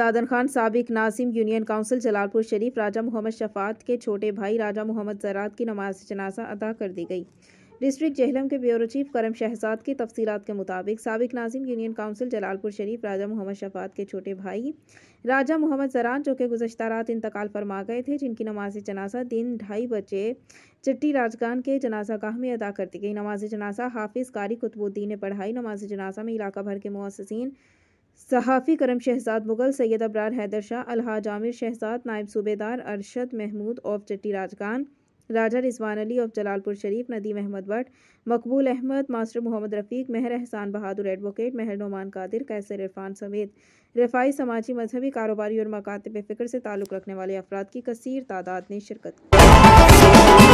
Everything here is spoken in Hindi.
दादन खान साबिक नासिम यूनियन काउंसिल जलालपुर शरीफ राजा मोहम्मद शफाअत के छोटे भाई राजा मोहम्मद ज़राअत की नमाज जनाजा अदा कर दी गई। डिस्ट्रिक्ट जेहलम के ब्यूरो चीफ करम शहजाद की तफसीलात के मुताबिक साबिक नासिम यूनियन काउंसिल जलालपुर शरीफ राजा मोहम्मद शफाअत के छोटे भाई राजा मोहम्मद ज़राअत जो कि गुज़श्ता रात इंतकाल फरमा गए थे, जिनकी नमाज जनाजा दिन 2:30 बजे चिट्टी राजगान के जनाजा गाह में अदा कर दी गई। नमाज जनाजा हाफिज कारी कुतुबुद्दीन ने पढ़ाई। नमाज जनाजा में इलाका भर के मुअस्सिसीन सहाफ़ी करम शहजाद मुगल, सैयद अबरार हैदर शाह, अलहाज आमिर शहजाद, नायब सूबेदार Arshad Mahmood of Chitti Rajgan, Raja Rizwan Ali of Jalalpur Sharif, Nadeem Ahmed Bhatt, Maqbool Ahmed, master Mohammad Rafiq, Mehar Ehsan Bahadur advocate, Mehar Noman Qadir, Kaiser Irfan समेत रफ़ाई समाजी, मजहबी, कारोबारी और मकातिब फ़िक्र से ताल्लुक़ रखने वाले अफराद की कसीर तादाद ने शिरकत की।